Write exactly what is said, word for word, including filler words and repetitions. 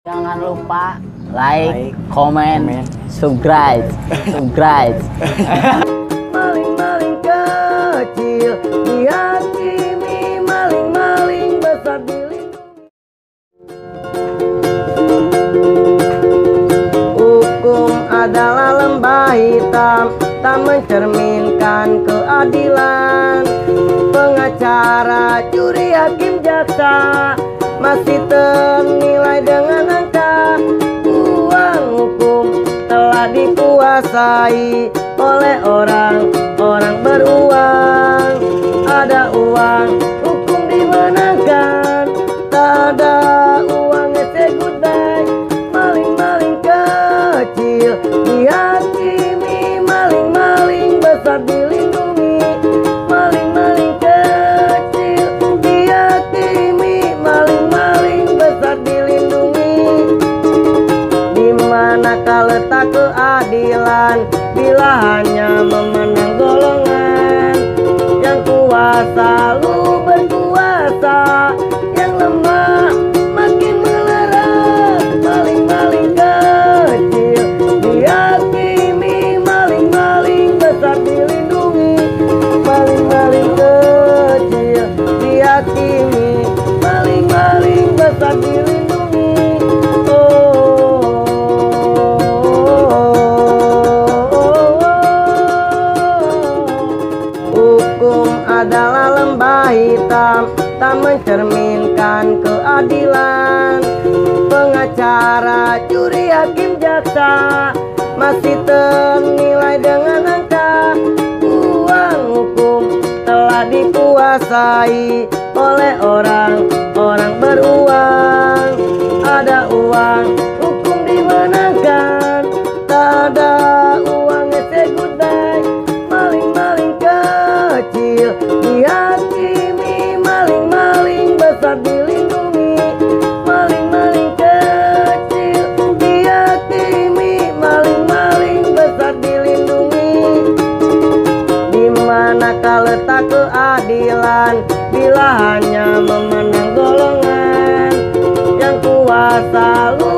Jangan lupa like, Like, comment, comment. subscribe, subscribe. Maling-maling kecil dihakimi, maling-maling besar dilindungi. Hukum adalah lembah hitam, tak mencerminkan keadilan. Pengacara, juri, hakim, jaksa masih ternilai dengan angka. Uang hukum telah dikuasai oleh orang-orang beruang. Ada uang, hukum dimenangkan. Tak ada uang, say goodbye. Maling-maling kecil dihakimi, maling-maling besar dilindungi. Maling-maling kecil dihakimi, maling-maling besar dilindungi. Di manakah letak keadilan bila hanya memandang golongan yang kuasa lu berkuasa, yang lemah makin melerat. Maling-maling kecil dihakimi, maling-maling besar dilindungi. Maling-maling kecil dihakimi, maling-maling besar dilindungi. Hukum adalah lembah hitam, tak mencerminkan keadilan. Pengacara, juri, hakim, jaksa masih ternilai dengan angka. Uang hukum telah dikuasai oleh orang-orang beruang. Ada uang, hukum dimenangkan. Tak ada uang, say goodbye. Maling-maling kecil dihakimi, maling-maling besar dilindungi. Maling-maling kecil dihakimi, maling-maling besar dilindungi. Di manakah letak keadilan bila hanya memandang golongan yang kuasa lu